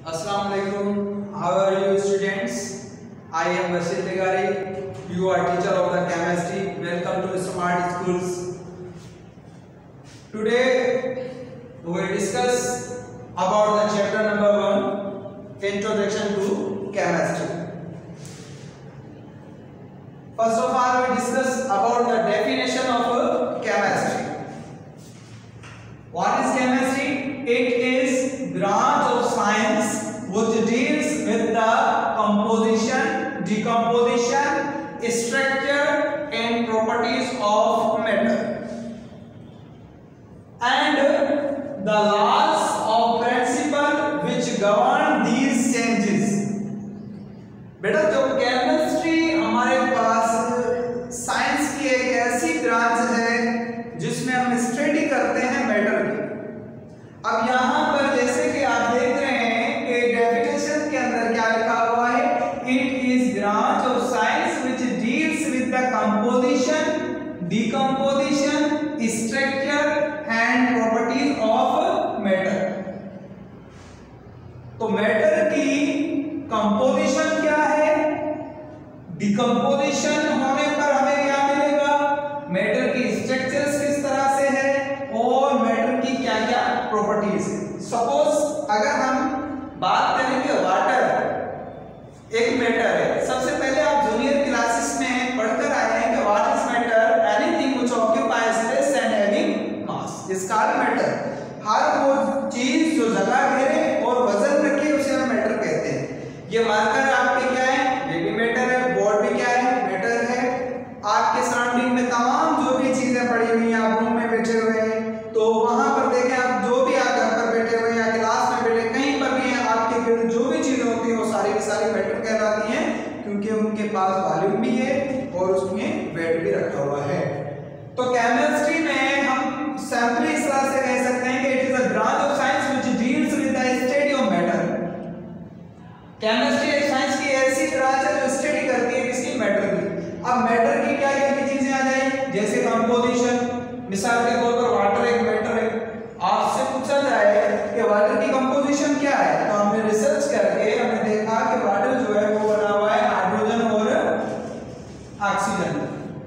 Assalamualaikum. How are you students? I am Bashir Begari. You are teacher of the chemistry. Welcome to Smart Schools. Today we will discuss about the chapter number 1, Introduction to Chemistry. First of all, we discuss about the definition of chemistry. What is chemistry? It is branch of science which deals with the composition, decomposition, structure and properties of matter and the laws of principle which govern these changes. बेटा जो chemistry हमारे पास science की एक ऐसी branch है जिसमें हम study करते हैं मैटर की। अब यहाँ पर जैसे कि आप देख रहे हैं कि डेफिनेशन के अंदर क्या लिखा हुआ है, it is branch of science which deals with the composition, decomposition, structure and properties of matter. तो मैटर की कंपोजिशन क्या है, डिकम्पोजिशन होने पर हमें क्या मिलेगा, मैटर की स्ट्रक्चर्स किस तरह से है और मैटर की क्या क्या प्रॉपर्टीज है। सपोज अगर हम बात करेंगे वाटर एक मैटर है। सबसे पहले आप जूनियर क्लासेस में पढ़कर आए हैं कि what is matter, anything which occupies space and having mass is called matter. हर वो चीज जो जगह घेरे और वजन रखे उसे हम मैटर कहते हैं। ये मार्कर आपके क्या है, ये भी मैटर है, बोर्ड भी क्या है, मैटर है। आपके सराउंडिंग में तमाम जो भी चीजें पड़ी हुई हैं, आप रूम में बैठे हुए हैं तो वहां पर देखें आप जो भी आप घर पर बैठे हुए हैं या क्लास में बैठे कहीं पर भी हैं, आपके गिर्द जो भी चीजें होती हैं वो सारी की सारी मैटर कहलाती हैं क्योंकि उनके पास वॉल्यूम भी है और उसमें वेट भी रखा हुआ है। तो केमिस्ट्री में हम सिंपली इस तरह से कह सकते हैं कि it is a branch of science which deals with the study of matter. Chemistry एक साइंस की ऐसी ब्रांच है जो स्टडी करती है किसी मैटर की। अब मैटर की क्या क्या चीजें आ जाएंगी, जैसे कंपोजिशन, मिसाल के तौर पर वाटर एक मैटर है। आपसे पूछा जाए कि वाटर की कंपोजिशन क्या है तो हमने रिसर्च करके हमने देखा कि वाटर जो है वो बना हुआ है हाइड्रोजन और oxygen.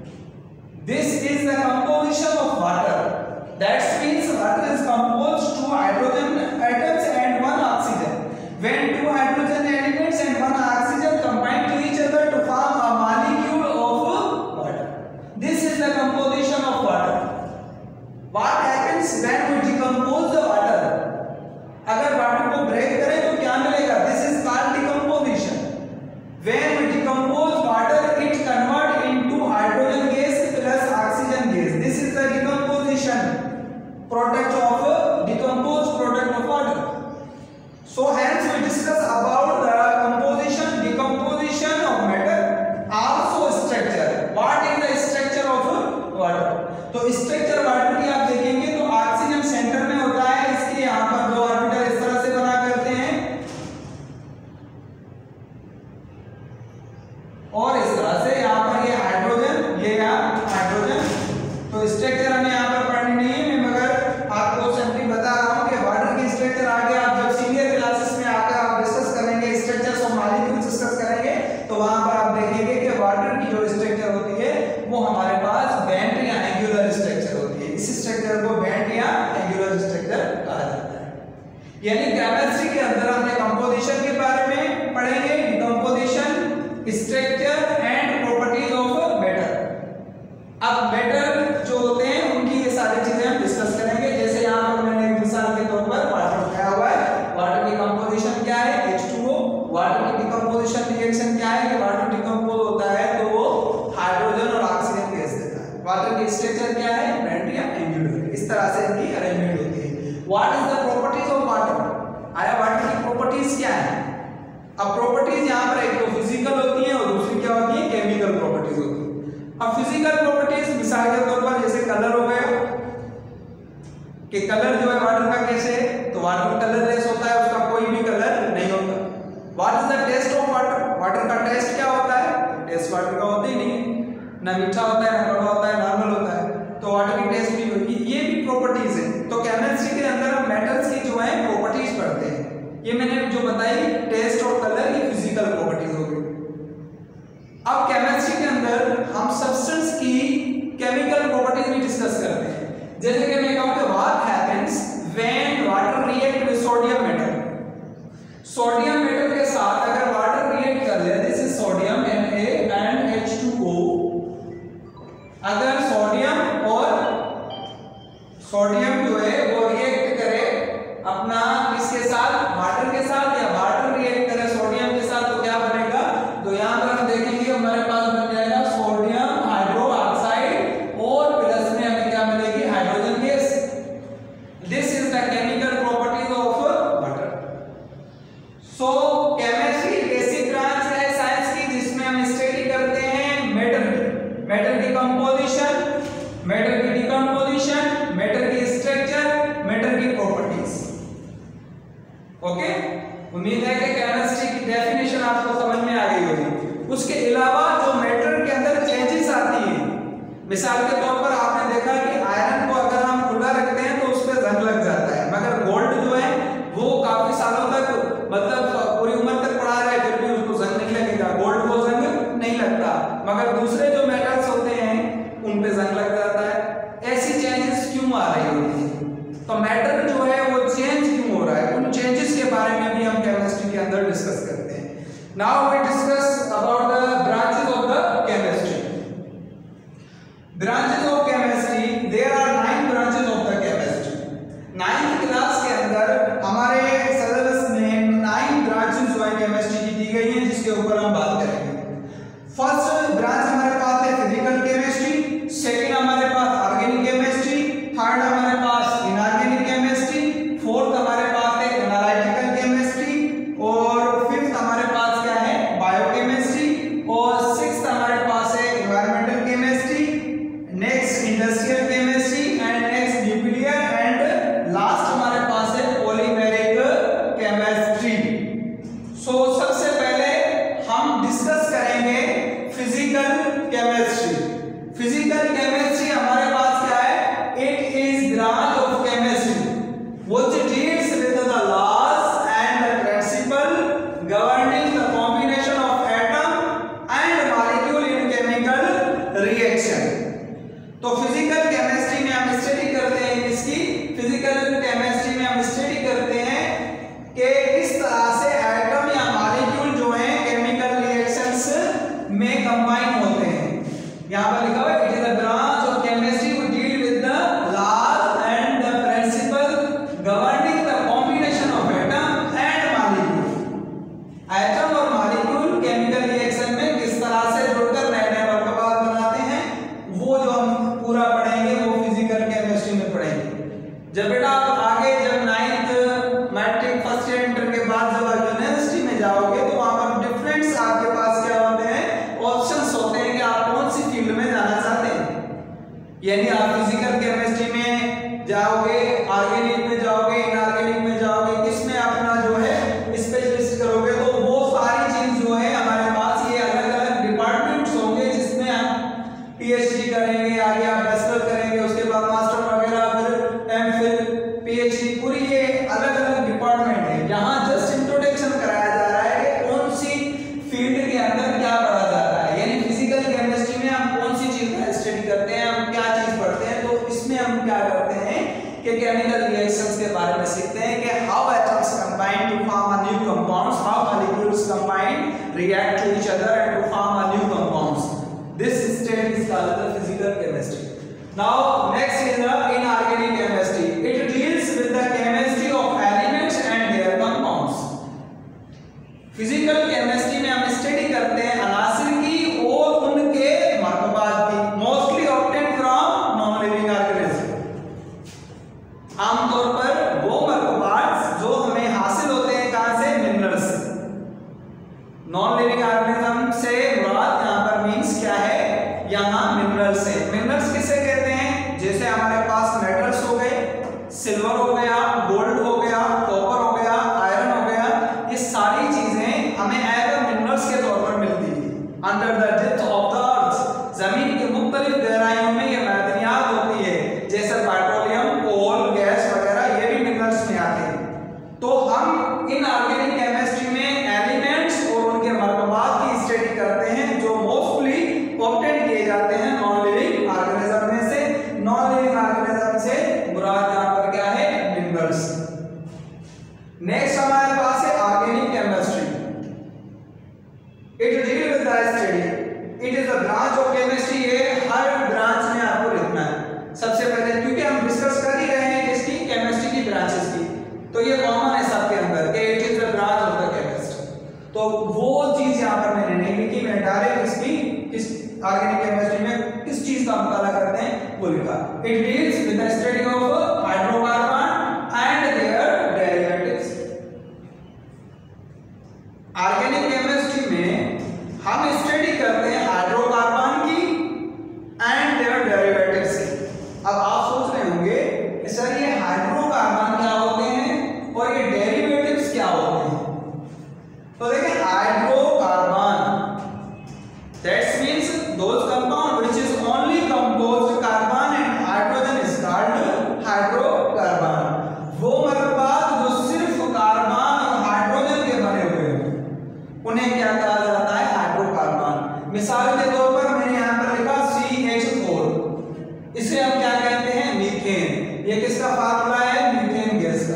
This is the composition of water. That means water is composed two hydrogen atoms and one oxygen. When two hydrogen elements and one oxygen combine to each other to form a molecule of water. This is the composition of water. What happens when we decompose the water? अगर water को break करें तो क्या मिलेगा, this is called decomposition. When we decompose water, it convert into hydrogen gas plus oxygen gas. This is the decomposition product of decomposed product of water. So hence we discuss about the composition, decomposition of matter, also structure. What is the structure of water? तो structure water की आप देखेंगे तो oxygen centre में होता है, इसके यहाँ पर दो ऑर्बिटल इस तरह से बना करते हैं और इस तरह से यहाँ पर ये हाइड्रोजन, ये यहाँ हाइड्रोजन। तो स्ट्रक्चर हमें यहाँ पर पढ़नी नहीं है, मैं मगर आपको सिंपली बता रहा हूँ कि वाटर की स्ट्रक्चर आगे आप जब सीनियर क्लासेस में आकर आप डिस्कस करेंगे, स्ट्रक्चर्स ऑफ मॉलिक्यूल्स डिस्कस करेंगे तो वहां पर आप देखेंगे कि वाटर की जो स्ट्रक्चर होती है वो हमारे पास बेंट या एंगुलर स्ट्रक्चर होती है। इस स्ट्रक्चर को बेंट या एंगुलर स्ट्रक्चर कहा जाता है। यानी केमिस्ट्री के अंदर हमने कंपोजिशन के बारे में पढ़ेंगे, decomposition, structure and properties of matter. अब मैटर जो होते हैं उनकी ये सारी चीजें हम डिस्कस करेंगे। जैसे यहाँ पर मैंने एक मिसाल के तौर पर वाटर उठाया हुआ है। वाटर की कंपोजिशन क्या है, H2O। वाटर की डिकम्पोजिशन रिएक्शन क्या है कि वाटर डिकम्पोज होता है तो वो हाइड्रोजन और ऑक्सीजन गैस देता है। वाटर की स्ट्रक्चर क्या है, बेंट या एंगुलर। इस तरह से इनकी अरेंजमेंट होती है। What is the properties of water, आया वाटर की प्रॉपर्टीज क्या है। अब प्रॉपर्टीज यहाँ पर एक तो फिजिकल होती है और दूसरी क्या होती है, केमिकल प्रॉपर्टीज होती है। अब फिजिकल प्रॉपर्टीज मिसाल के तौर पर जैसे कलर हो गया कि कलर जो है वाटर का कैसे है तो वाटर कलरलेस होता है, उसका कोई भी कलर नहीं होता। What is the taste of water, water का टेस्ट क्या होता है, टेस्ट वाटर का होता ही नहीं है, ना मीठा होता है ना कड़वा होता है, नॉर्मल होता है। तो वाटर की टेस्ट भी होगी, ये भी प्रॉपर्टीज है। तो केमिस्ट्री के अंदर हम मेटल्स की जो है प्रॉपर्टीज पढ़ते हैं। ये मैंने जो बताई सब्सटेंस की केमिकल प्रॉपर्टीज भी डिस्कस करते हैं। जैसे कि मैं कहूं कि what happens when water react with sodium metal. Sodium metal के साथ अगर वाटर रिएक्ट कर ले, दिस इज सोडियम NaNH2O, अगर सोडियम और सोडियम जो है वो रिएक्ट करे अपना किसके साथ, वाटर के साथ, या वाटर रिएक्ट करे सोडियम के साथ, तो क्या बनेगा? तो यहां पर हम देखेंगे हमारे पास बन जाएगा सोडियम हाइड्रो ऑक्साइड और प्लस में हमें क्या मिलेगी? Hydrogen gas. This is the chemical properties of water. So chemistry basic branch है साइंस की, जिसमें हम स्टडी करते हैं मेटल की कंपोजिशन, मेटल की डिकम्पोजिशन, मेटल की स्ट्रक्चर, मेटल की प्रॉपर्टीज। ओके, उम्मीद है कि केमिस्ट्री की डेफिनेशन आपको समझ में आ गई होगी। उसके अलावा जो मेटल के अंदर चेंजेस आती है, मिसाल के तौर पर आपने देखा कि आयरन को अगर हम खुला रखते हैं तो उस पर जंग लग जाता है, मगर गोल्ड जो है वो काफी सालों तक, मतलब पूरी उम्र तक पड़ा रहे फिर भी उसको जंग नहीं लगेगा, गोल्ड को जंग नहीं लगता, मगर दूसरे जो मेटल्स होते हैं उन पे जंग लग जाता है। ऐसी चेंजेस क्यों आ रही होती है? तो मेटल जो है वो चेंज क्यों हो रहा है, उन चेंजेस के बारे में भी हम केमिस्ट्री के अंदर डिस्कस करते हैं। Now we discuss about the branches of the chemistry. Branches of chemistry, there are 9 branches of the chemistry. 9th class के अंदर हमारे सिलेबस में 9 ब्रांचेस जो है केमिस्ट्री की दी गई हैं, जिसके ऊपर हम बात करेंगे। फर्स्ट ब्रांच हमारे पास है फिजिकल केमिस्ट्री, सेकंड हमारे पास ऑर्गेनिक केमिस्ट्री, थर्ड हमारे पास इनऑर्गेनिक केमिस्ट्री, फोर्थ हमारे पास है एनालिटिकल केमिस्ट्री, और फिफ्थ हमारे पास क्या है? बायोकेमिस्ट्री, और सिक्स्थ हमारे पास है environmental chemistry, next industrial chemistry, and next nuclear, and last हमारे पास है पॉलीमेरिक केमिस्ट्री। सो सबसे पहले हम डिस्कस करेंगे फिजिकल केमिस्ट्री। फिजिकल केमिस्ट्री हमारे पास क्या है? It is branch of chemistry which deals with the laws and the principle governing the combination of atom and molecule in chemical reaction. तो फिजिकल केमिस्ट्री में हम स्टडी करते हैं इसकी, फिजिकल केमिस्ट्री में हम स्टडी करते हैं कि किस तरह से एटम या मॉलिक्यूल जो है केमिकल रिएक्शंस में कंबाइन होते हैं। यहां पर लिखा हुआ है it is a branch of chemistry which deal with the laws and the principle governing the combination of atom and molecule. Atom और मॉलिक्यूल केमिकल रिएक्शन में किस तरह से जुड़कर नए नए मरकबात बनाते हैं, वो जो हम पूरा पढ़ेंगे वो फिजिकल केमिस्ट्री में पढ़ेंगे। जब बेटा आप आगे जब 9th matric first year inter के बाद जब यूनिवर्सिटी में जाओगे तो वहां पर डिफरेंट आपके पास क्या होते हैं? ऑप्शंस होते हैं कि आप कौन सी फील्ड में जाना चाहते हैं। यानी आप फिजिकल केमिस्ट्री में जाओगे, ऑर्गेनिक में जाओगे, इनऑर्गेनिक में जाओगे, किसमें अपना जो है स्पेशलिस्ट करोगे, तो वो सारी चीज जो है हमारे पास ये अलग अलग डिपार्टमेंट्स होंगे जिसमें आप पीएचडी करेंगे, आगे आप बैचलर करेंगे, उसके बाद मास्टर वगैरह, फिर एमफिल, पीएचडी, पूरी ये अलग अलग डिपार्टमेंट है। यहाँ जस्ट इंट्रोडक्शन कराया जा रहा है कि कौन सी फील्ड के अंदर क्या पढ़ा जाता है। यानी फिजिकल केमिस्ट्री में हम कौन सी चीज का स्टडी करते हैं, हम क्या चीज पढ़ते हैं, तो इसमें हम क्या करते हैं कि केमिकल रिएक्शंस के बारे में सीखते हैं कि how atoms combine to form a new compounds, how molecules combine react to each other and to form a new compounds. This stage is called the physical chemistry. Now next is the inorganic chemistry. It deals with the chemistry of elements and their compounds. Physical chemistry में हम study करते हैं अनासिर की और उनके मरकबात की, mostly obtained from non-living organism। आमतौर पर वो मरकबात जो हमें हासिल होते हैं कहां से? मिनरल्स से। नॉन लिविंग ऑर्गेनिज्म से मुराद यहां पर मींस क्या है? यहाँ मिनरल्स है। मिनरल्स किसे कहते हैं? जैसे हमारे पास मेटल्स हो गए, सिल्वर हो गया, गोल्ड हो गया, कॉपर हो गया, आयरन हो गया, ये सारी चीजें हमें एज मिनरल्स के तौर पर मिलती है under the depth of the earth. जमीन के मुख्तलिफ गहराइयों में ये मादनियात होती है, जैसे पेट्रोलियम, कोल, गैस वगैरह, ये भी मिनरल्स में आते हैं। तो हम इनऑर्गेनिक केमिस्ट्री में एलिमेंट्स और उनके मरकबात की स्टडी करते हैं जो मोस्टली ऑब्टेन किए जाते नेक्स्ट हमारे पास है organic chemistry. It deal with the study, it is a branch of chemistry. ये हर ब्रांच में आपको लिखना है सबसे पहले, क्योंकि हम डिस्कस कर ही रहे हैं किसकी, केमिस्ट्री की ब्रांचेस की, तो ये कॉमन है सबके अंदर कि it is the branch of the chemistry. तो वो चीज यहाँ पर मैंने नहीं लिखी, मैं डायरेक्ट इसकी किस ऑर्गेनिक केमिस्ट्री में किस चीज का मुताला करते हैं वो लिखा। It deals with the study of hydrocarbon and their derivatives. Organic chemistry में हम स्टडी करते हैं हाइड्रोकार्बन की एंड देयर डेरिवेटिव्स की। अब आप सोच रहे होंगे सर ये हाइड्रोकार्बन क्या होते हैं और ये डेरिवेटिव्स क्या होते हैं। तो देखिए hydrocarbon that means those compound which is only composed carbon and hydrogen is called hydrocarbon. वो मरकबात जो सिर्फ कार्बन और हाइड्रोजन के बने हुए हैं उन्हें क्या कहा जाता है, हाइड्रोकार्बन। मिसाल के तौर पर मैंने यहां पर लिखा CH4, इसे हम क्या कहते हैं, मीथेन। ये किसका फार्मूला है, मीथेन गैस का।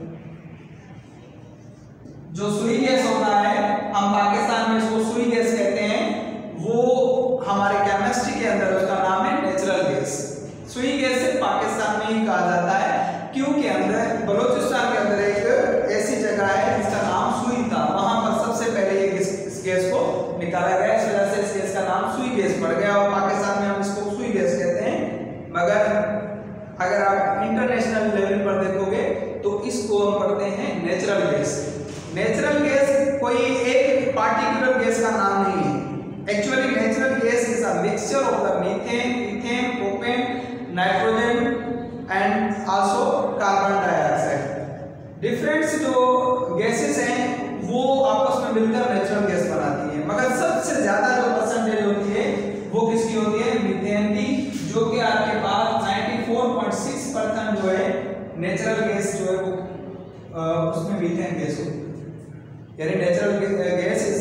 जो सुई गैस होता है, हम पाकिस्तान में इसको सुई गैस कहते हैं, वो हमारे केमिस्ट्री के अंदर उसका नाम है नेचुरल गैस। सुई गैस से पाकिस्तान में ही कहा जाता है क्योंकि अंदर बलूचिस्तान के अंदर एक ऐसी जगह है जिसका नाम सुई था, वहां पर सबसे पहले ये इस गैस को निकाला गया, इस वजह से इस गैस का नाम सुई गैस पड़ गया और पाकिस्तान में हम इसको सुई गैस कहते हैं। मगर अगर आप इंटरनेशनल लेवल पर देखोगे तो इसको हम पढ़ते हैं नेचुरल गैस। नेचुरल गैस कोई एक पार्टिकुलर गैस का नाम नहीं है। Actually natural gas is a mixture of the methane, ethane, propane, nitrogen and also carbon dioxide. Different जो गैसेस हैं वो आपस में मिलकर नेचुरल गैस बनाती है, मगर सबसे ज्यादा जो परसेंटेज होती है वो किसकी होती है, मीथेन की, जो कि आपके पास 94.6% जो है नेचुरल गैस जो है वो उसमें मीथेन गैस होती है। यानी natural gas is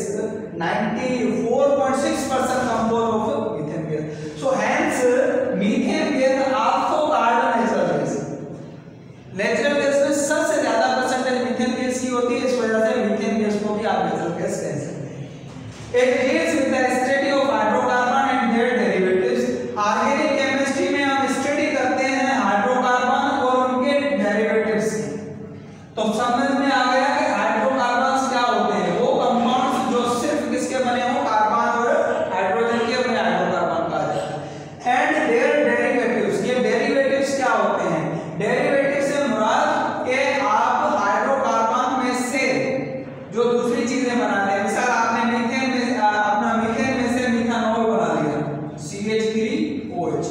94.6% compose of methane gas. So hence methane gas also called natural gas. Natural gas में सबसे ज्यादा परसेंटेज मीथेन गैस की होती है, इस वजह से मीथेन गैस को भी आप नेचुरल गैस कह सकते हैं। It deals with the study of hydrocarbon and their derivatives. Organic chemistry में हम स्टडी करते हैं हाइड्रोकार्बन और उनके डेरिवेटिव्स की। तो समझ में आ गया कि हाइड्रोकार्बन्स क्या होते हैं, वो कंपाउंड्स जो सिर्फ किसके बने हो, कार्बन और हाइड्रोजन के, उन्हें हाइड्रोकार्बन कहा जाता है। एंड देयर डेरिवेटिव्स, ये डेरिवेटिव्स क्या होते हैं, डेरिवेटिव से मुराद कि आप हाइड्रोकार्बन में से जो दूसरी चीजें बनाते हैं, मिसाल आपने मीथेन में अपना मीथेन में से मिथानॉल बना लिया, CH3OH,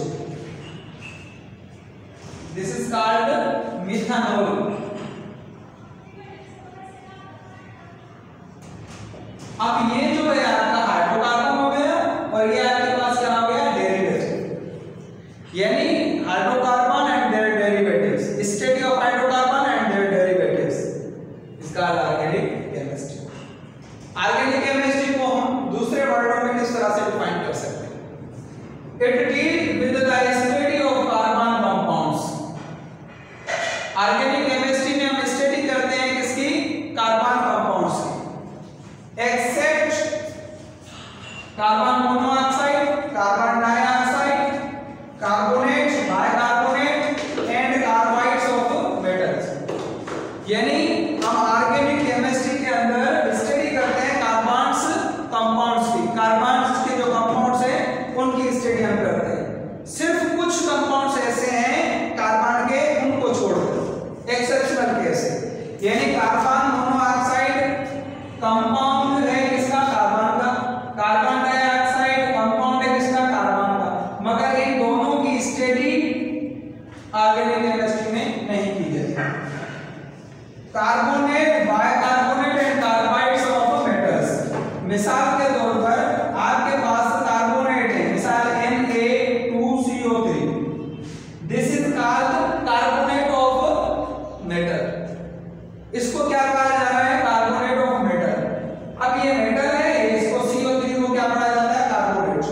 this is called methanol. अब ये जो है आपका हाइड्रोकार्बन हो गया और ये आपके पास क्या हो गया, डेरिवेटिव, यानी hydrocarbon and their derivatives, study of hydrocarbon and their derivatives is called organic chemistry. Organic chemistry को हम दूसरे वर्डों में किस तरह से डिफाइन कर सकते हैं, it deal with the study of carbon compounds. Organic chemistry में हम स्टडी करते हैं किसकी, कार्बन कंपाउंड्स की, except carbon monoxide, carbon dioxide, carbonate, bicarbonate and carbides of metals. यानी हम ऑर्गेनिक केमिस्ट्री के अंदर स्टडी करते हैं कार्बन्स कंपाउंड्स की, कार्बन्स के जो कंपाउंड्स हैं उनकी स्टडी हम करते हैं। सिर्फ कुछ कंपाउंड्स ऐसे हैं कार्बन के, उनको छोड़ दो, एक्सेप्शनल केस है। यानी कार्बन मोनोऑक्साइड कंपाउंड है किसका, कार्बन का, कार्बन डाइऑक्साइड कंपाउंड है किसका, कार्बन का, मगर इन दोनों की स्टडी ऑर्गेनिक केमिस्ट्री में नहीं की जाती। Carbonate, bicarbonate and carbides of metals, मिसाल के तौर पर आपके पास कार्बोनेट है, मिसाल Na2CO3, this is called carbonate of metal. इसको क्या कहा जा रहा है, कार्बोनेट ऑफ मेटल। अब ये मेटल है, इसको CO3 को क्या पढ़ा जाता है, कार्बोनेट।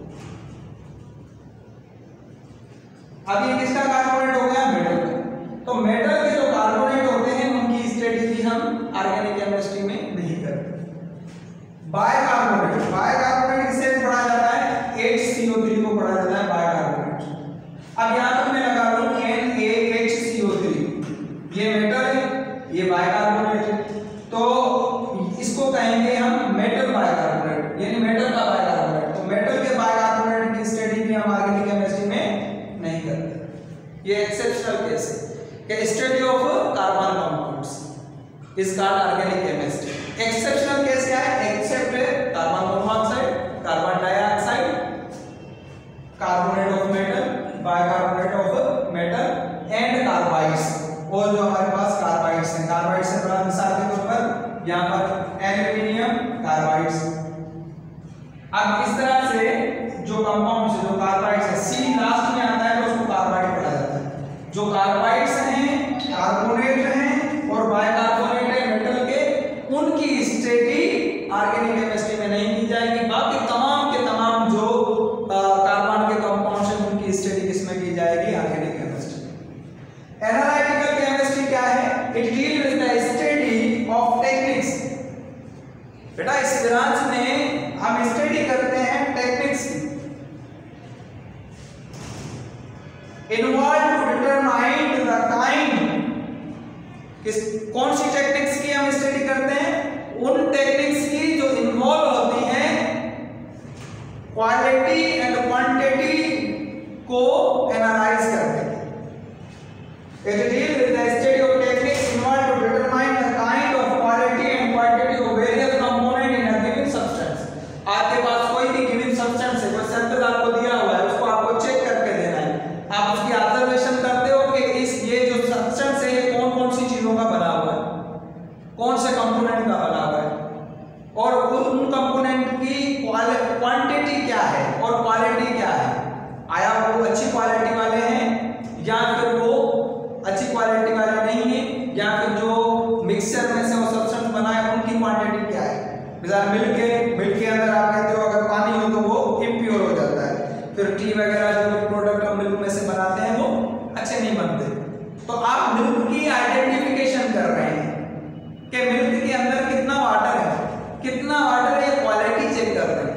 अब ये किसका कार्बोनेट हो गया, मेटल का। तो मेटल के जो कार्बोनेट होते हैं उनकी स्टडी भी हम हम ऑर्गेनिक केमिस्ट्री में नहीं करते। बायकार्बोनेट, बायकार्बोनेट किसे पढ़ा जाता है? HCO3 को पढ़ा जाता है बायकार्बोनेट। अब यहाँ पर मैं लगा लूं NaHCO3, ये मेटल है, ये बायकार्बोनेट है, तो इसको कहेंगे हम मेटल बायकार्बोनेट, यानी मेटल का बायकार्बोनेट। तो मेटल के बायकार्बोनेट की स्टडी भी हम ऑर्गेनिक केमिस्ट्री में नहीं करते। ये एक्सेप्शनल केस है कि study of carbon compounds is called organic chemistry. Exceptional case क्या है? Except carbon monoxide, carbon dioxide, carbonate of metal, bicarbonate of metal and carbides. और जो हमारे पास कार्बाइड्स हैं, कार्बाइड्स से बड़ा मिसाल के तौर पर यहाँ पर एल्यूमिनियम कार्बाइड्स। अब इस तरह से जो कंपाउंड्स है, जो कार्बाइड्स है, सी लास्ट में आता है तो उसको कार्बाइड कहा जाता है। जो कार्बाइड्स हैं, कार्बोनेट हैं और बायकार्बोनेट है मेटल के, उनकी स्टडी ऑर्गेनिक केमिस्ट्री में नहीं की जाएगी। बाकी तमाम के तमाम जो कार्बन के कंपाउंड्स हैं उनकी स्टडी किसमें की जाएगी? ऑर्गेनिक केमिस्ट्री में। एनालिटिकल केमिस्ट्री क्या है? It deal with the study of techniques. बेटा इस ब्रांच में हम स्टडी करते हैं टेक्निक्स की, involve to determine the kind. कौन सी टेक्निक्स की हम स्टडी करते हैं? उन टेक्निक्स की जो इन्वॉल्व होती हैं क्वालिटी एंड क्वांटिटी को एनालाइज करते हैं। It deal with the study of techniques involve to determine the kind of quality and quantity of various component in a given substance. आपके पास कोई भी गिवन सब्सटेंस है, कोई सैंपल आपको दिया हुआ है, उसको आपको चेक करके देना है। आप उसकी ऑब्जर्वेशन करते हो कि ये जो सब्सटेंस है ये कौन-कौन सी चीजों का बना हुआ है, कौन से कंपोनेंट का बना हुआ है, और उन कंपोनेंट की क्वांटिटी क्या है और क्वालिटी क्या है। आया वो अच्छी क्वालिटी वाले हैं या फिर वो अच्छी क्वालिटी वाले नहीं है, या फिर जो मिक्सचर में से वो सब्सटेंस बना है उनकी क्वांटिटी क्या है। मिसाल मिल्क के अंदर आप कहते हो अगर पानी हो तो वो इम्प्योर हो जाता है, फिर टी वगैरह जो प्रोडक्ट हम मिल्क में से बनाते हैं वो अच्छे नहीं बनते। तो आप मिल्क की आइडेंटिफिकेशन कर रहे हैं कि मिल्क के अंदर कितना वाटर है, कितना वाटर है, क्वालिटी चेक कर रहे हैं।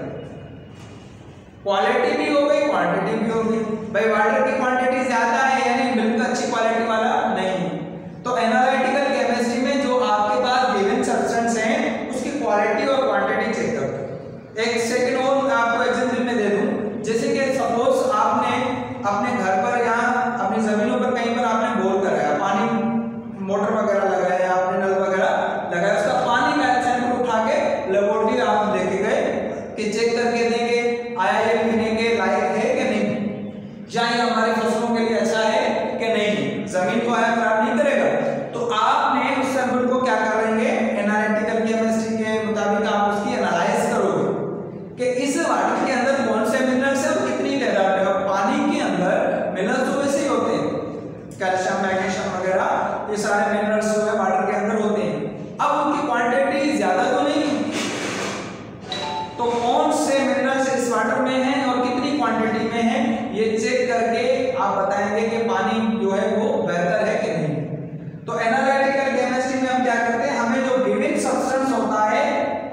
क्वालिटी भी हो गई, क्वांटिटी भी हो गई। भाई वाटर की क्वांटिटी ज्यादा है यानी मिल्क अच्छी क्वालिटी वाला नहीं। तो एनालिटिकल केमिस्ट्री में जो आपके पास गिवन सब्सटेंस है उसकी क्वालिटी और क्वांटिटी चेक करते हैं। एक सेकंड और आपको एग्जांपल में दे दूं, जैसे कि सपोज आपने अपने घर पर या अपनी जमीनों पर कहीं पर आपने बोर कराया, पानी मोटर वगैरह लगाया, आपने नल वगैरह लगाया, उसका पानी का सैंपल उठा के लेबोरेटरी आप लेके गए कि चेक करके देंगे आया ये पीने के लायक है कि नहीं, या ये हमारी फसलों के लिए अच्छा है कि नहीं, जमीन को आया खराब नहीं करेगा। तो आपने उस सैंपल को क्या करेंगे? एनालिटिकल केमिस्ट्री के मुताबिक आप उसकी एनालाइज करोगे कि इस वाटर के अंदर कौन से मिनरल्स है और कितनी तादाद में। पानी के अंदर मिनरल्स तो वैसे ही होते हैं, कैल्शियम, मैग्नीशियम वगैरह, ये सारे मिनरल्स जो है वाटर के अंदर होते हैं। अब उनकी क्वांटिटी ज्यादा तो नहीं, तो कौन से मिनरल्स इस वाटर में हैं और कितनी क्वांटिटी में हैं, ये चेक करके आप बताएंगे कि पानी जो है वो बेहतर है कि नहीं। तो एनालिटिकल केमिस्ट्री में हम क्या करते हैं? हमें जो गिवन सब्सटेंस होता है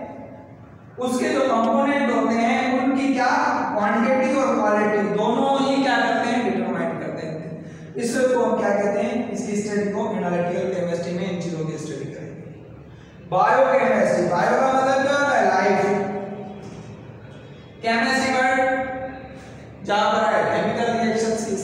उसके जो कंपोनेंट होते हैं उनकी क्या क्वांटिटी और क्वालिटी दोनों ही क्या करते हैं? डिटरमाइन करते हैं। इसको हम क्या कहते हैं? इसकी स्टडी को एनालिटिकल केमिस्ट्री में इन चीजों की स्टडी करेंगे। बायोकेमिस्ट्री, बायो का मतलब क्या होता है? लाइफ। केमिस्ट्री वर्ड जहां पर है केमिकल रिएक्शंस की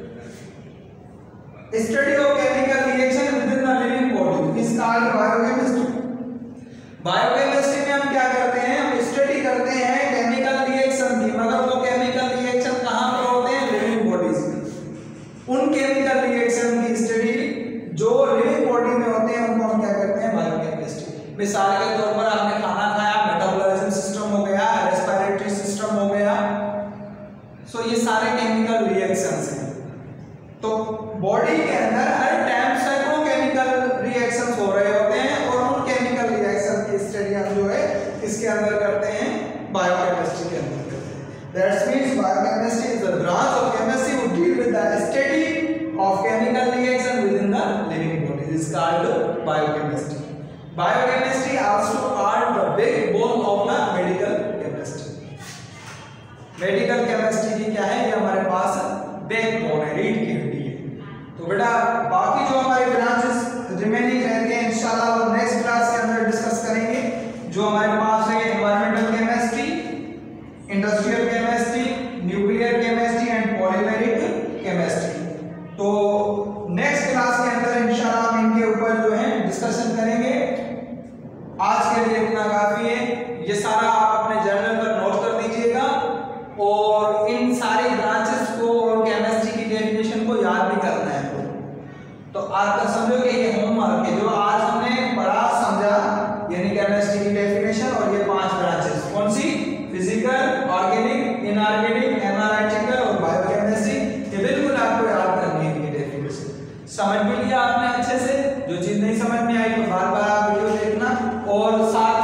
study of chemical reaction within the living body is called biochemistry. Biochemistry में हम क्या करते हैं? हम स्टडी करते हैं केमिकल रिएक्शन की, मगर वो केमिकल रिएक्शन कहां पर होते हैं? लिविंग बॉडीज में। उन केमिकल रिएक्शन की स्टडी जो लिविंग बॉडी में होते हैं उनको हम क्या करते हैं? बायोकेमिस्ट्री। मिसाल के तौर पर आपने खाना खाया, मेटाबॉलिज्म सिस्टम हो गया, रेस्पिरेटरी सिस्टम हो गया, सो ये सारे केमिकल रिएक्शंस हैं। तो बॉडी के अंदर हर टाइम सैकड़ों केमिकल रिएक्शंस हो रहे होते हैं और उन केमिकल रिएक्शन की स्टडी हम जो है इसके अंदर करते हैं, बायोकेमिस्ट्री के अंदर करते हैं। That's means biochemistry is the branch of chemistry which deal with the study of chemical reaction within the living body is called biochemistry. Biochemistry also are the backbone of the medical chemistry. Medical chemistry की क्या है, ये हमारे पास backbone है, रीढ़ की हड्डी है। तो बेटा बाकी जो हमारे ब्रांचेस रिमेनिंग रहते हैं इंशाल्लाह वो नेक्स्ट क्लास के अंदर डिस्कस करेंगे। जो हमारे पास है environmental chemistry, industrial chemistry, nuclear chemistry and polymeric chemistry. तो नेक्स्ट क्लास के अंदर इंशाल्लाह हम इनके ऊपर जो है डिस्कशन करेंगे। आज के लिए इतना काफी है। ये सारा आप अपने जर्नल पर नोट कर दीजिएगा और इन सारी ब्रांचेस को और केमिस्ट्री की डेफिनेशन को याद भी करना है। तो आपका समझो कि ये होमवर्क है जो आज हमने पढ़ा समझा, यानी केमिस्ट्री की डेफिनेशन और ये 5 ब्रांचेस कौन सी, फिजिकल, ऑर्गेनिक, इनऑर्गेनिक, एनालिटिकल और बायोकेमिस्ट्री, ये बिल्कुल आपको याद करनी है इनकी डेफिनेशन। समझ भी लिया आपने अच्छे से, जो चीज नहीं समझ में आई तो बार-बार आप वीडियो देखना और साथ